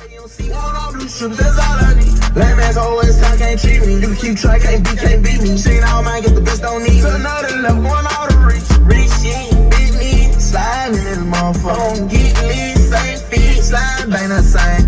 you don't see one on blue shoes, that's all I need. Lame ass always time can't treat me. You can keep trying, can't beat me. Shit, all mine, get the best, don't need to another level, going all the reach. Rich shit, big need, slide in this motherfucker. Don't get lit, same feet, slide, bang the same.